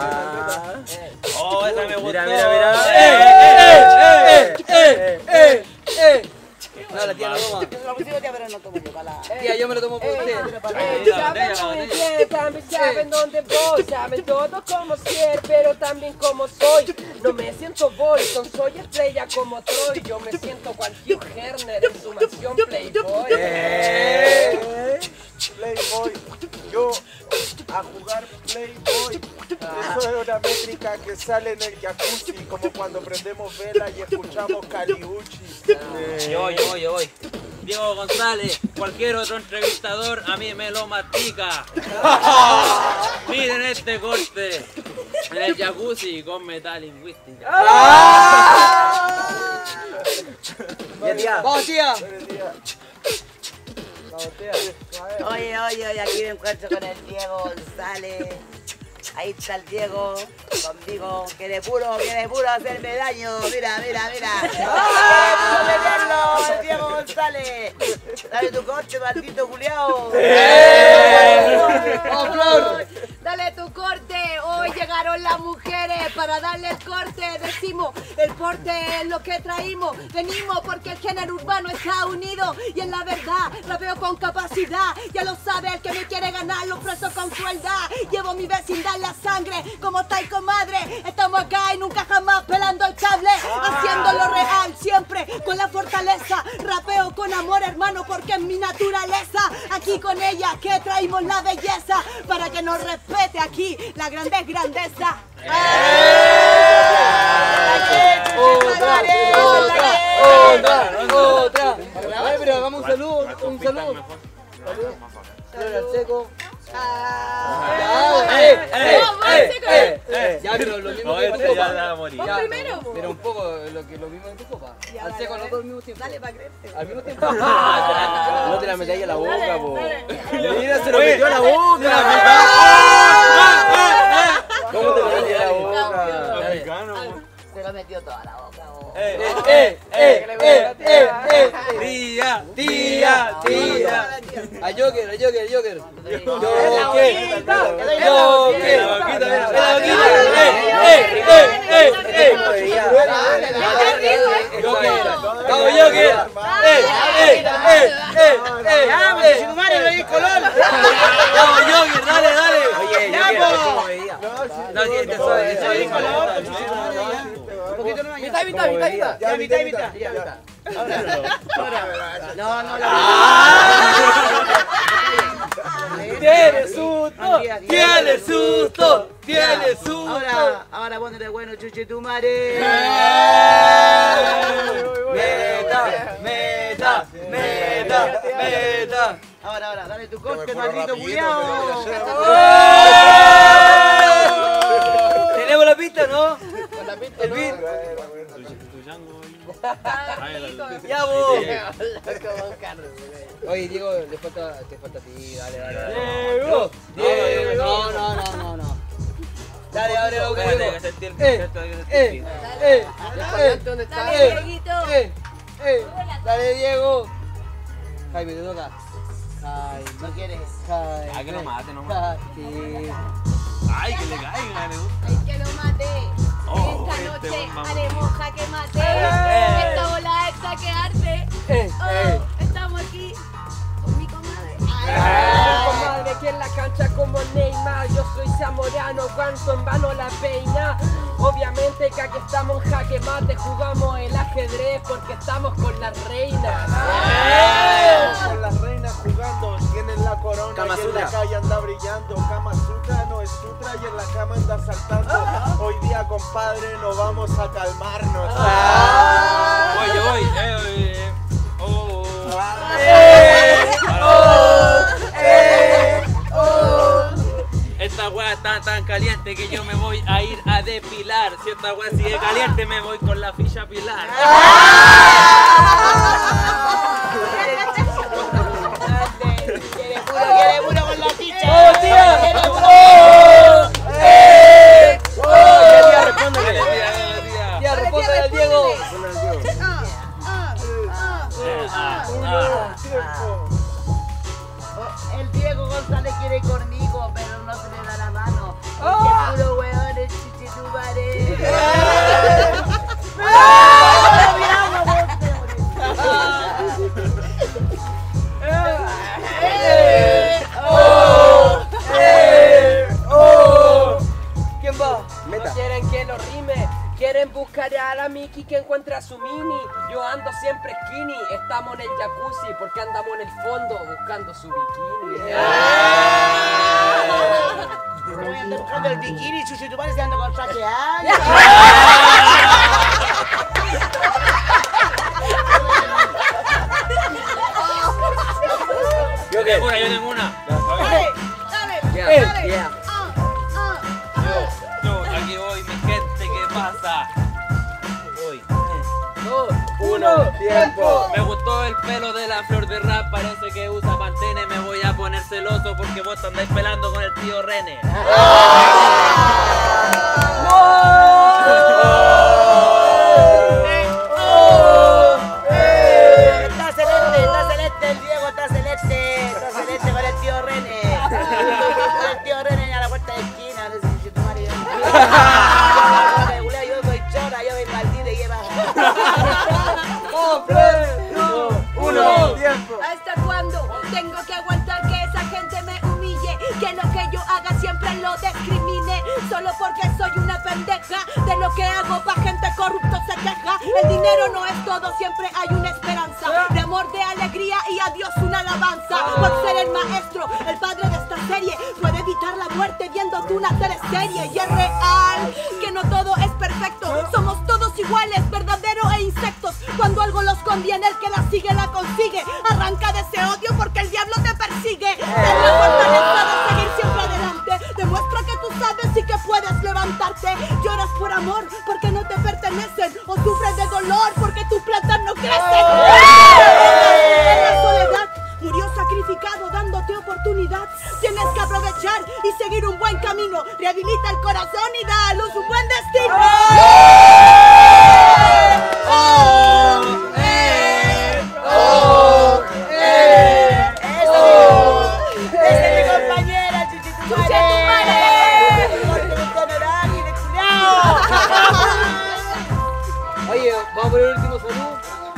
Oh, esa me gustó.
Mira, mira, mira.
¡Eh, eh, eh, eh, eh! No, la tía no toma.
Lo pusimos, tía, pero no tomo yo para la...
Tía, yo me lo tomo por usted.
La botella, la botella.
También saben dónde voy, saben todo cómo ser, pero también cómo soy. No me siento Bolton, soy estrella como Troy. Yo me siento cual Hugh Herner en su mansión Playboy.
Playboy, yo a jugar Playboy. Eso es una métrica que sale en el jacuzzi, como cuando prendemos vela y escuchamos Caliucci.
Yo voy, yo voy, yo voy. Diego González, cualquier otro entrevistador a mí me lo mastica. Miren este corte en el jacuzzi con metalingüística.
Ya, tía.
¡Vamos, tía!
Oye, oye, oye, aquí me encuentro con el Diego González. Ahí está el Diego conmigo, que de puro, que de puro hacerme daño. Mira, mira, mira. ¡Ay, puro meterlo, el Diego González! Dale tu coche, maldito culiao.
¡Vamos, Flor!
Dale tu corte, hoy llegaron las mujeres para darle el corte. Decimos, el porte es lo que traímos. Venimos porque el género urbano está unido. Y en la verdad, rapeo con capacidad. Ya lo sabe el que me quiere ganar, lo preso con crueldad. Llevo mi vecindad en la sangre, como estáis, comadre. Estamos acá y nunca jamás pelando el cable. Haciendo lo real, siempre con la fortaleza. Rapeo con amor, hermano, porque es mi naturaleza. Aquí con ella que traímos la belleza. Para que nos respete aquí, la grande es grandeza.
¡Otra! ¡Otra! ¡Otra! ¡Otra! Ay, pero hagamos un saludo, un saludo. Saludo. Flor al seco. Ya, eh, eh, eh, eh, eh. Ya, pero lo mismo
No,
que en tu
este ya
copa.
se va a morir.
Ya,
primero, po.
pero un poco lo que lo mismo en tu copa.
Ya,
Al
dale,
seco, no
dale.
todo al mismo tiempo.
Dale, pa' creerte.
Al mismo tiempo.
No te la metáis a la boca,
Dale,
po.
dale.
Mira, se lo metió a la boca. ¿Cómo te lo metí a la boca?
Americano,
Se lo metió toda la boca, vos.
Eh, eh, eh, eh, eh, eh.
Tía,
Tía, tía.
A Joker, a Joker, a Joker.
Joker.
Joker.
La boquita, mira, la boquita. Eh, eh, eh, eh. Joker. Vamos, Joker. Eh, eh, eh, eh, eh.
Vamos, si tu madre lo di color.
Vamos, Joker, dale, dale.
Oye,
Ya,
Joker,
po.
¿cómo veía?
No, sí, te soy, te soy.
Poquito no
Mitad, mitad, mitad, mitad.
Ya, mitad y mitad. Ya, mitad. Ahora. No, no, la.
Tiene susto, tiene susto, tiene susto.
Ahora, ahora ponete bueno, chuche tu madre.
Meta, meta, meta, meta.
Ahora, ahora, dale tu corte, maldito culiao.
¿Tenemos la pista, no?
Con la pista,
El
¿no?
beat.
Ya vos. Oye, Diego, le falta, te falta a ti, dale, dale. dale.
Diego, Diego.
No, no, no, no, no. Dale, abre la boca,
Espérate,
Diego.
que sentí el
Eh,
concepto, que sentí
eh,
el beat.
eh, eh,
Dale,
eh,
Dieguito.
eh, eh. Dale, Diego. Jaime, te toca. Jaime.
No quieres.
Jaime.
Ah, que lo mate nomás.
Jaime.
Ay, que le caiga, le gusta.
Ay, que lo maté.
Oh,
Esta
este
noche
mamá.
haremos jaque mate.
Eh.
Esta bola es saquearte.
Eh,
Oh,
eh.
estamos aquí con mi comadre.
Comadre que en la cancha como Neymar, yo soy zamorano, aguanto en vano la peina. Obviamente que aquí estamos en jaque mate, jugamos el ajedrez porque estamos con las reinas.
Con las reinas jugando, tienen la corona
Kama
y en la
Sutra.
calle anda brillando. Kama Sutra no es sutra y en la cama anda saltando. Hoy día, compadre, no vamos a calmarnos.
Voy, yo voy. Eh, eh, eh. Oh. Esta weá está tan caliente que yo me voy a ir a depilar. Si esta weá sigue caliente, me voy con la ficha pilar.
Quiere puro, quiere puro con la ficha.
¡Oh, tía!
Quiere puro.
¡Oh! ¡Eh! ¡Oh!
Tía, respóndele.
Dale, tía, dale, tía.
Tía, respóndele al Diego.
Ah,
Uno,
ah.
tiempo.
El Diego González quiere ir conmigo, pero no se le da la mano. Porque puro weón es chichi tu madre.
¿Quién va?
No quieren que lo rime, quieren buscar a la Miki que encuentra su mini. Yo ando siempre skinny, estamos en el jacuzzi porque andamos en el fondo buscando su bikini.
Voy a andar buscando el bikini, chuchi tu madre se anda con traje
Yo tengo una, yo tengo una.
Dale,
Ya,
dale.
ya.
Ah, ah,
Yo, yo, aquí voy, mi gente, ¿qué pasa? Voy.
Dos,
Uno, tiempo.
Me gustó el pelo de la flor de rap, parece que usa pantene. Me voy a poner celoso porque vos te andáis pelando con el tío René.
Está celeste, está celeste, el Diego está celeste, está celeste con el tío René. Con el tío René a la puerta de esquina, no sé si tu marido. Yo soy chora, yo soy maldita y lleva.
Uno, tiempo.
¿hasta cuándo tengo que aguantar que esa gente me humille? Que lo que yo haga siempre lo discrimine. Solo porque soy una pendeja. De lo que hago pa' gente corrupto se queja. El dinero no es todo, siempre hay una esperanza. De amor, de alegría y a Dios una alabanza. Por ser el maestro, el padre de esta serie, puede evitar la muerte viendo tú una teleserie. Y es real que no todo es perfecto. Somos todos iguales, verdadero e insectos. Cuando algo los conviene, el que la sigue la consigue. Arranca de ese odio porque el diablo te persigue. Ten la fortaleza de seguir siempre adelante. Demuestra que tú sabes y que puedes levantarte. Lloras por amor porque no te pertenecen. O sufres de dolor porque tus plantas no crecen. En la soledad murió sacrificado dándote oportunidad. Tienes que aprovechar y seguir un buen camino. Rehabilita el corazón y da a luz un buen destino.
Oye, vamos por el último saludo.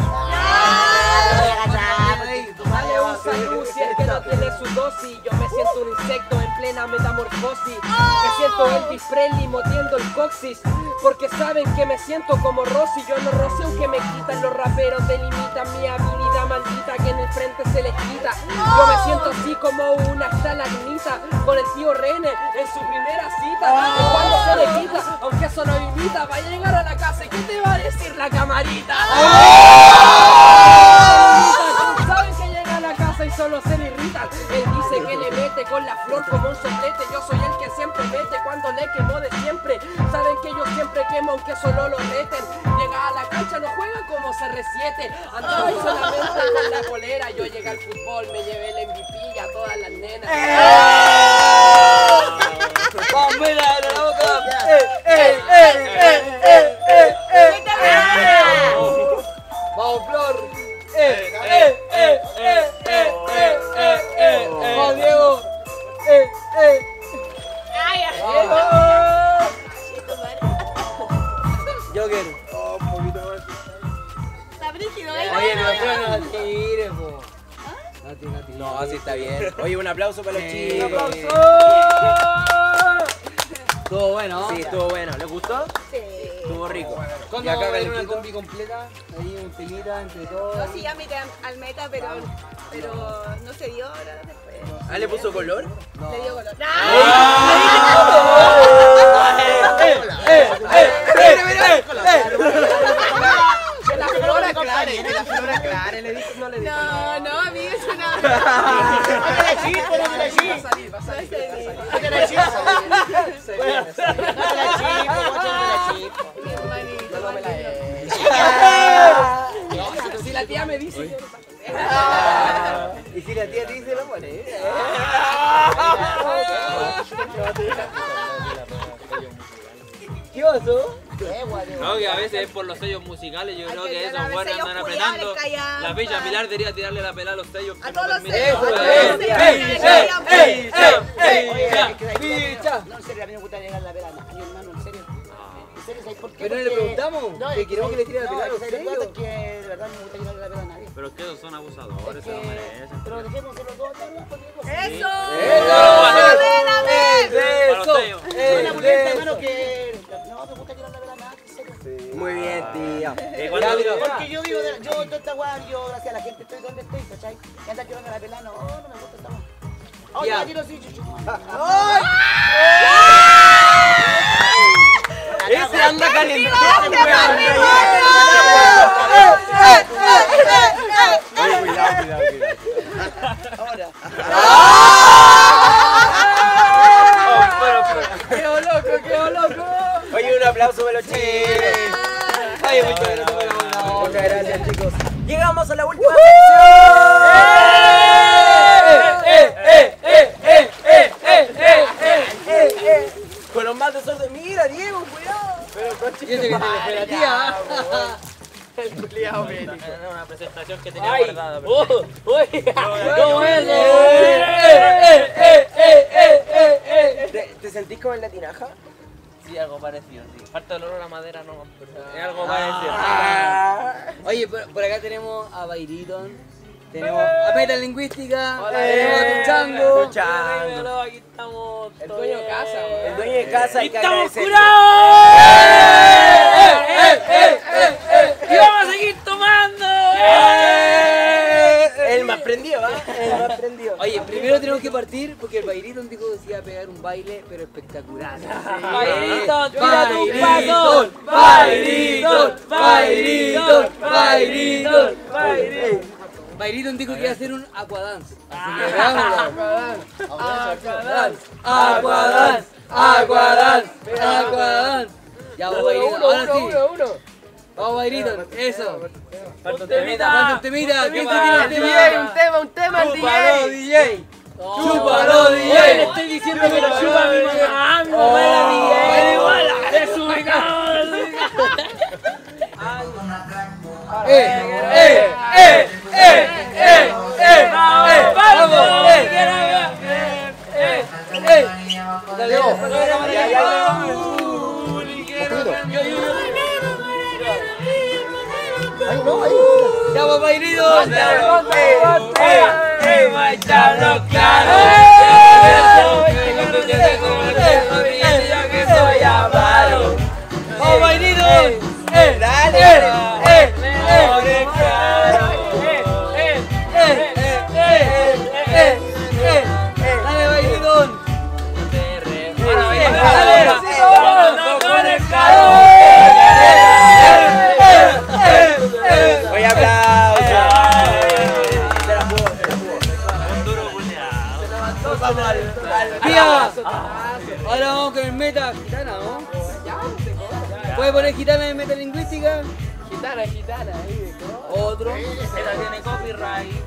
Dale un saludo si el que no tiene su dosis. Yo me siento un insecto en plena metamorfosis. Me siento Elvis Presley mordiendo el coxis. Porque saben que me siento como Rosy. Yo no roce aunque me quitan los raperos. Delimitan mi habilidad maldita que en el frente se les quita. Yo me siento así como una estalagmita con el tío René en su primera cita. Y cuando se le quita, aunque eso no imita, va a llegar a la casa y ¿qué te va a decir la camarita? Saben que llega a la casa y solo se le irritan. Él dice que le mete con la flor como un soplete. Yo soy el que siempre mete cuando le quemo de siempre. Saben que yo siempre quemo aunque solo lo reten. Llega a la cancha, no juega como C R siete. Andaba solamente con la polera. Yo llegué al fútbol, me llevé el M V P y a todas las nenas.
Vamos, mira, la boca. ¡Eh, eh, eh, eh, eh, eh, eh! Vamos, Flor. ¡Eh, eh, eh, eh, eh, eh, eh, eh! Vamos, Diego. ¡Eh, eh! ¡Diego! Joker.
Oh, un poquito más.
Está brígido, ¿eh?
Oye, no, pero no la tires, po. No tires, no tires.
No, así está bien. Oye, un aplauso para los chicos.
¡Un aplauso! Estuvo bueno.
Sí, estuvo bueno. ¿Les gustó?
Sí.
Estuvo rico.
¿Cuándo
Y acá
vamos a ver una
Belquito.
combi completa? Ahí un tequila entre todos.
Yo sí ya miré al meta, pero, pero no se dio ahora después.
Ah, ¿le puso color?
Le dio color.
Que la flor aclare, que la flor aclare, le dijo, no le dijo.
No, no, amigo, eso no.
No te la chispo, no te la chispo.
Va a salir, va a salir.
No te la chispo.
Se viene, se viene.
No te la chispo, no te la chispo.
Mi hermanito.
Yo no me la he hecho. Si la tía me dice, yo no.
Y si la tía te dice, lo pone. ¿Qué pasó?
No, que a veces es por los sellos musicales, yo
Hay
creo
que
que
llegar
esos
a
buenos
sellos
andan
culiados,
apretando.
callados,
La Villa
pa.
Pilar debería tirarle la pelada a los sellos que
A
no
todos los
permiten.
sellos.
Eso,
a todos
eh,
los sellos,
eh,
callados, pa.
¡Ey, ey, ey!
Oye,
¡Ya!
que- que-
¡Picha!
No, en serio, a mí me gusta llegar la velada. A mi hermano, en serio. En serio, ¿sabes por qué?
Pero no le
Porque-
preguntamos, que
es
queremos que le tire la
no,
pelada a
es
los
que ¿sabes lo que pasa?
sellos?
Es que de verdad no me gusta llegar la velada a nadie.
Pero es que esos son abusadores,
Es
se lo
que-
merecen.
Pero dejemos de los dos, ya no podemos.
¡Eso!
¡Eso!
¡A ver, a ver!
¡Eso!
Una
¡Eso!
muleta, hermano, que no me gusta llegar la velada a nadie, en serio.
Muy bien, tía.
Eh, cuando-
Ya, mira,
Porque yo vivo de, yo toda esta weá, yo gracias a la gente estoy donde estoy, ¿cachai? Y anda tirando la pelada, no, no me gusta esta weá. Oye,
Ya.
aquí lo sí, chuchu.
Ese anda calentado,
Oye, cuidado, cuidado, cuidado.
¡Quedó loco, quedó loco!
Oye, un aplauso para los chicos.
Ay, muchas gracias por la buena onda.
Muchas gracias, chicos. Llegamos a la última
¡Eh,
sección.
eh, eh, eh, eh, eh, eh, eh, eh!
Con los más desorden. Mira, Diego, cuidado.
Y ese que se le fue la tía.
El culiao,
Era una presentación que tenía
¡Ay!
guardada.
¡Oh! ¡Oye! ¿Cómo es?
Eh,
¡Eh, eh, eh, eh, eh, eh!
¿Te, ¿Te sentís como en la tinaja?
Sí, algo parecido, sí. Falta el olor a madera, no, pero es algo
Ah.
parecido.
Oye, por, por acá tenemos a Bayriton, tenemos a Meta Lingüística,
Hola,
tenemos a
eh.
Tuchango.
Chango.
Aquí estamos.
El dueño de casa, weón.
El dueño de casa hay que
¡Estamos
agradecerle.
curados!
¡Eh, eh, eh, eh!
¡Y vamos a seguir tomando!
El más prendido, ¿ah? El más prendido.
Oye, primero tenemos que partir porque el Bayriton dijo que se iba a pegar un baile, pero espectacular.
Bayriton, tira tu paso.
Bayriton, Bayriton, Bayriton, Bayriton. Bayriton dijo que iba a hacer un aquadance. Así que veámoslo. Aquadance, aquadance, aquadance, aquadance. Ya vamos, Bayriton. Ahora sí. Vamos, Bayriton. Eso.
Falta un
Falta un temita. ¿Quién se tira el
D J, un
tema?
tema, un tema, el
Chúpalo,
D
D J. Chúpalo, D J.
J. Le estoy diciendo que lo chupa mi mamá, mi mamá era D J. Igual, desubicado, desubicado.
¡Eh, eh, eh, eh, eh, eh! ¡Vamos, vamos! ¡Eh, eh, eh! Dale, vos.
Ya, ya, ya. Un poquito.
Ay, no, ahí.
¡Ya, pues, Bailito!
¡Eh, va a echarlo claro! Que soy avaro.
¡Vamos, Bailito!
¡Eh! ¡Dale! ¡Eh! ¡Eh!
¡Eh, claro!
¡Eh, eh, eh, eh, eh! ¡Dale, Bailito!
Ahora,
dale,
dale,
sí,
vamos con el carro.
Oye, aplausos.
Un duro culiao.
Vamos al, al
¡Tía! Ahora vamos con el meta gitana, ¿no? ¿Puede poner gitana en metalingüística?
Gitana, gitana, ahí, ¿no?
Otro.
Esta tiene copyright.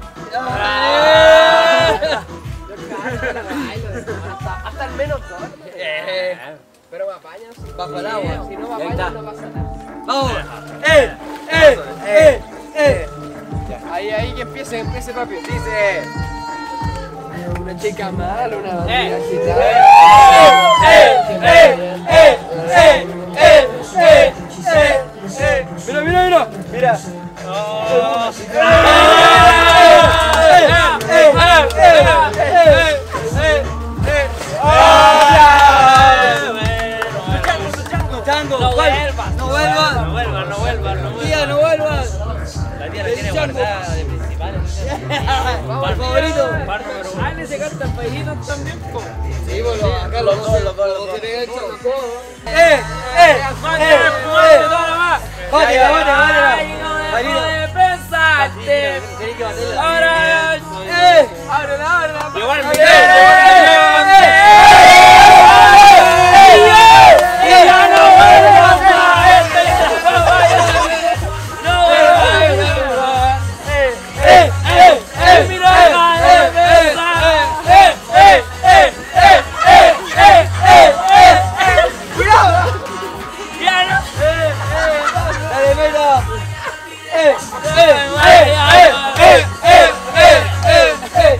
Hasta, hasta el menos dos.
Eh,
Pero me apañan, sí.
Bajo el agua.
Si no me
Ya
apañan,
está.
no pasa nada.
¡Vamos! ¡Eh! ¡Eh! ¡Eh! ¡Eh!
Ahí, ahí, que empiece, empiece, papi.
Dice.
Una chica mala, una bandida
Eh.
gitana.
¡Eh! ¡Eh! ¡Eh! ¡Eh! ¡Eh! ¡Eh! ¡Eh! ¡Eh! ¡Mira, mira, mira!
Mira.
Luchando,
No
¿cuál?
vuelvas.
No vuelvas.
No vuelvas, no vuelvas, no
Tía,
vuelvas.
no vuelvas.
La tía la tiene guardada de principales.
Por favorito.
Par número uno.
Ah, le se cantan bailitos también, po.
Sí, bueno, acá los dos, los dos, los dos. ¡Eh! ¡Eh!
¡Eh!
¡Eh!
¡Fumate toda la más!
¡Vale, vale,
Ay,
vale!
no dejo
Bailito.
de pensarte.
Tenés que baterla.
Ahora,
¡Eh!
Ábrela, ábrela.
llegó el
¡Eh!
video.
¡Eh!
¡Ya no vuelvas a este! ¡No vayas! ¡No vuelvas!
¡Eh! ¡Eh! ¡Eh! ¡Eh!
¡Mi norma de pensar!
¡Eh! ¡Eh! ¡Eh! ¡Eh! ¡Eh! ¡Eh! ¡Eh! ¡Eh! ¡Cuidado!
¡Ya no!
¡Dale, meta! ¡Eh! ¡Eh! ¡Eh! ¡Eh! ¡Eh! ¡Eh! ¡Eh! ¡Eh!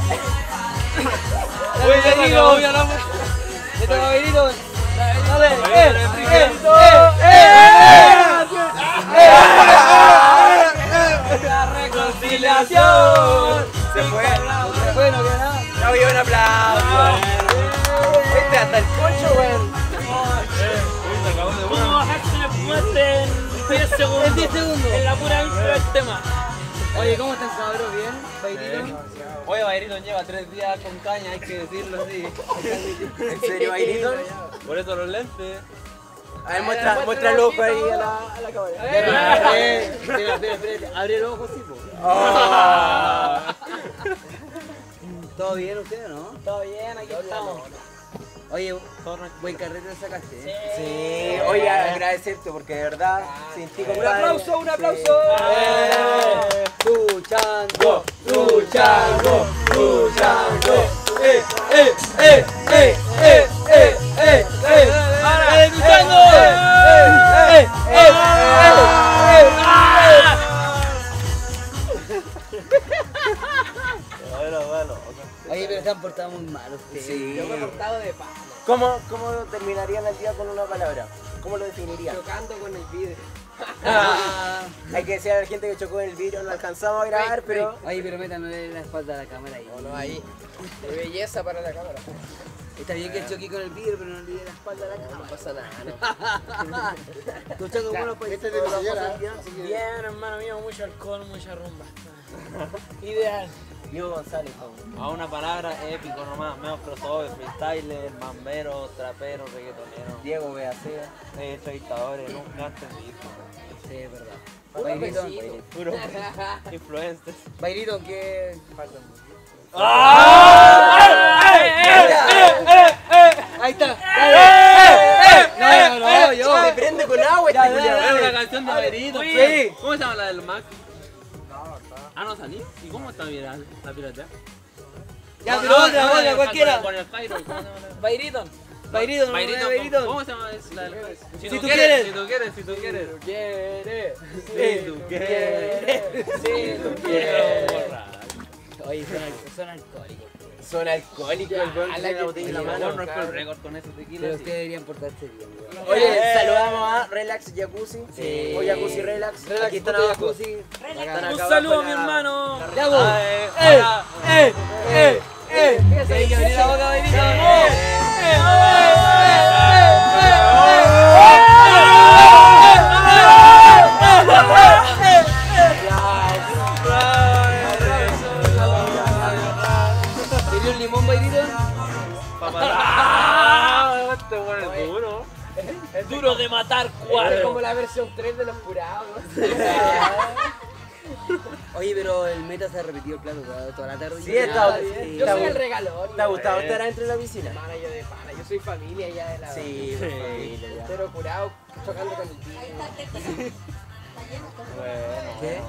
¡Eh! ¡Dale, digo! ¡Meta, Gabrielito! ¡Dale! ¡Eh! ¡Eh! ¡Eh! ¡Eh!
¡La reconciliación!
Se fue.
Bueno, que nada.
Ya voy a un aplauso. Este hasta el concho, weón.
¿Cómo bajarse el puente en diez segundos?
En diez segundos.
En la pura intro del tema.
Oye, ¿cómo están, cabros? ¿Bien? ¿Bailito?
Oye, Bairito lleva tres días con caña, hay que decirlo así.
¿En serio, Bailito?
Por eso los lentes.
A ver, muestra, muestra el ojo ahí a la, a la cámara.
Espera, espera, espera, espera. Abre los ojos, tipo. ¿Todo bien usted, no?
Todo bien, aquí estamos.
Oye, buen carrete le sacaste, ¿eh?
Sí, oye, agradecerte porque de verdad, sin ti,
Un
compadre.
aplauso, un aplauso.
¡Eh! ¡Luchando! ¡Luchando! ¡Luchando! ¡Eh! ¡Eh! ¡Eh! ¡Eh! ¡Eh! ¡Eh! ¡Eh! ¡Eh! ¡Dale, luchando! ¡Eh! ¡Eh! ¡Eh! ¡Eh!
Bueno, bueno.
Oye, pero se han portado muy mal ustedes.
Sí.
Yo me he portado de paz.
¿Cómo, ¿Cómo terminarían el día con una palabra? ¿Cómo lo definirían?
Chocando con el vidrio.
Ah.
Hay que decir a la gente que chocó en el vidrio, no alcanzamos a grabar, pero...
Oye, pero métanle la espalda a la cámara ahí.
No, ahí. De belleza para la cámara.
Está bien que choqué con el vidrio, pero no le di la espalda a la
No
cámara.
pasa nada, no.
Tú echando buenos países.
Bien, hermano mío, mucho alcohol, mucha rumba. Ideal.
Diego González,
A una palabra épico nomás, menos crossover, freestyler, mambero, trapero, reggaetonero.
Diego B A C.
Eh, entrevistadores, nunca antes visto.
Sí, es verdad.
Puro
Bailito,
besito.
Puro influencers.
Bailito, ¿qué? Ahí está. No, no, yo.
Se prende con agua este
Ya, ya,
culiao.
ya.
Es una canción de Bairito.
Sí.
¿Cómo se llama la del Mac? Ah, no salí. ¿Y cómo está viral la piratea?
Ya, pero otra, otra, cualquiera.
Con el Jairo. ¿Cómo se llama la-
Bairito.
Bailito, no,
Bairito,
Bailito.
¿cómo se llama la del Jairo?
Si tú quieres.
Si tú quieres, si tú quieres.
Quiere.
Si tú quieres.
Sí, tú
Quiero
quieres.
borrar.
Oye, son, al- son alcohólicos.
Son alcohólicos, el weón
Ya,
tiene la
la
botella en la
que-
mano.
No rompe el récord con ese tequila.
Pero
sí.
ustedes deberían portarse bien, weón.
Oye, saludamos a Relax Jacuzzi.
Sí.
O Jacuzzi Relax.
Relax,
Aquí están
puto
abajo.
jacuzzi.
Están
Un
acá
saludo
abajo
a mi
la-
hermano.
Ya vos.
Ay,
¡Eh!
hola.
¡Eh! ¡Eh! ¡Eh! Hay que abrir la boca, Bailito. ¡Eh! ¡Eh! ¿Quería un limón, Bailito?
Este bueno es duro. Duro de matar
Es
cuatro.
como la versión tres de los curados.
Oye, pero el meta se ha repetido, claro, toda la tarde.
Sí, está
Sí.
bien.
Yo soy el regalón.
¿Te ha gustado estar adentro de la piscina?
Hermana, yo de pana, yo soy familia ya de la.
Sí, por familia ya.
Pero curado, chocando con el tío.
¿Qué?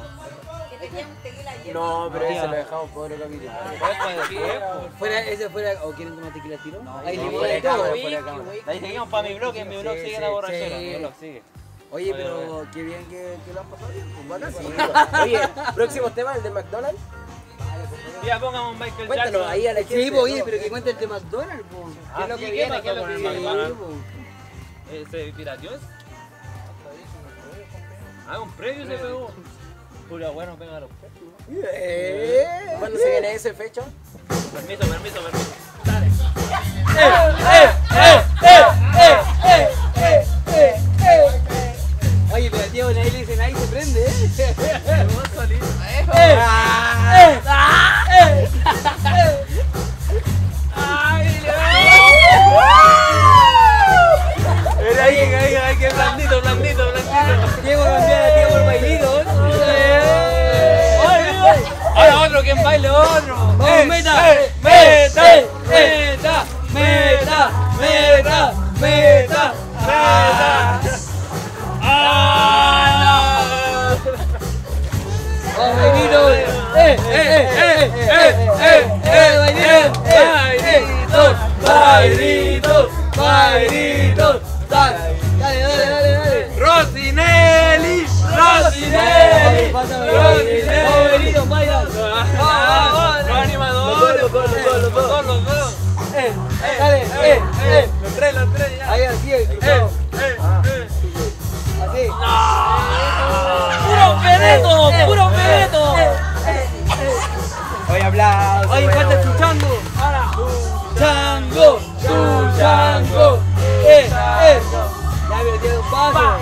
No, pero ese lo dejamos por otro capítulo.
¿Fuera, ese fuera, o quieren tomar tequila al tiro? No, ahí
no,
limón
fuera
y
de
todo.
cámara, fuera de cámara.
La seguimos para mi blog, en mi blog
Sí,
sigue
sí,
la borrachera.
sí.
Mi blog sigue.
Oye, pero qué bien que, que lo han pasado bien. Pues bacán, sí.
Oye, próximo tema, el de McDonald's.
Ya pongamos un Michael
Cuéntanos
Jackson.
ahí a la gente.
Sí, pues, oye, pero que cuente el de McDonald's, pues.
¿Qué es lo que viene? ¿Qué es lo que
Sí,
viene?
pues.
¿Se pirateó? Ah, un previo se pegó. Pura bueno, pega los precios.
Eh, ¿Cuándo se viene ese fecha?
Permiso, permiso, permiso.
Oye, pero tío, nadie le dice, nadie se prende, ¿eh?
Era ahí, ahí, ahí, que blandito, blandito, blandito.
Diego cambiar a Diego el bailito.
Ahora otro, ¿quién baile otro?
¡Vamos, meta! ¡Meta! ¡Meta! ¡Meta! ¡Meta! ¡Meta! ¡Vamos, bailito! ¡Eh, eh, eh, eh, eh, eh, eh, bailito! ¡Bailito! ¡Bailito! ¡Bailito! ¡Dale, dale, dale, dale! dale.
¡Rosinelli!
¡Rosinelli! ¡Rosinelli! ¡Vamos, bailito, baila!
Los animadores, los dos, los dos, los dos, los dos.
¡Eh, dale, eh, eh!
Los tres, los tres, ya.
Ahí, así,
Eh,
cruzado.
eh, eh.
Así.
¡Puro Veneto! ¡Puro Veneto!
Hoy hablamos.
Oye, falta escuchando. Ahora. Chango, tu chango. Eh, eh. Ya me tiene un paso.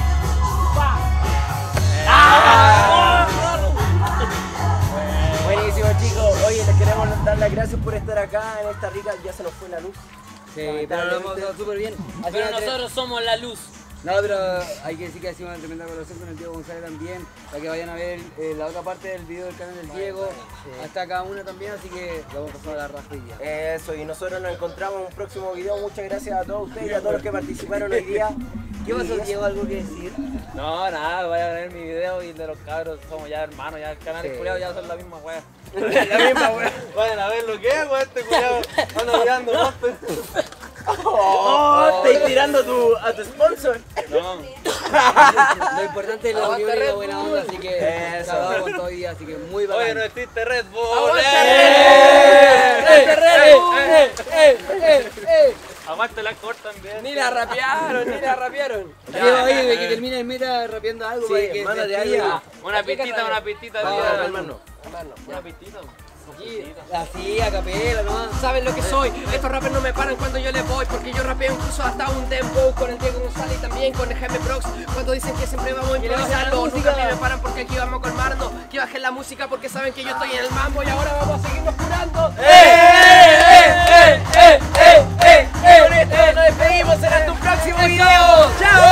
Buenísimo, chicos. Oye, les queremos dar las gracias por estar acá en esta rica. Ya se nos fue la luz.
Sí, pero lo hemos dado súper bien. Así
Pero
que-
nosotros somos la luz.
No, pero hay que decir que ha sido una tremenda colaboración con el Diego González también, para que vayan a ver eh, la otra parte del video del canal del Diego, hasta cada una también, así que lo vamos a pasar a la raja hoy día.
Eso, y nosotros nos encontramos en un próximo video. Muchas gracias a todos ustedes y a todos los que participaron hoy día.
¿Qué pasó, Diego? ¿Algo que decir?
No, nada, voy a ver mi video y de los cabros somos ya hermanos, ya el canal
Sí.
de culiao ya son la misma wea.
La misma wea.
Vayan a ver lo que hago este culiao. Anda mirando, ¿no?
Oh, estáis tirando a tu, a tu sponsor.
No.
Lo importante es la unión y la buena onda, así que
Eso.
acabamos con todo hoy día, así que muy bacán.
Oye, no existe Red Bull.
¡Aguante
¡Eh!
Red! ¡Eh, eh, eh, eh, eh!
Aguante la corta también.
Ni la rapearon, ni la rapearon.
Diego, oye, de que termine el meta rapeando algo para que
mándate
se
algo.
despida.
Una pistita, una pistita.
Vamos,
tía.
hermano.
Hermano,
Una pistita.
Así, a capela, ¿no?
¿saben lo que soy? Estos rappers no me paran cuando yo les voy, porque yo rapeo incluso hasta un dembow con el Diego González y también con el Jaime Prox. Cuando dicen que siempre vamos a
Que le bajen la
improvisando,
música.
nunca me paran porque aquí vamos a colmarnos. Que bajen la música porque saben que yo estoy en el mambo y ahora vamos a seguirnos curando.
¡Eh, eh, eh, eh, eh, eh,
Y con esto nos despedimos en hasta un próximo video. ¡Chao!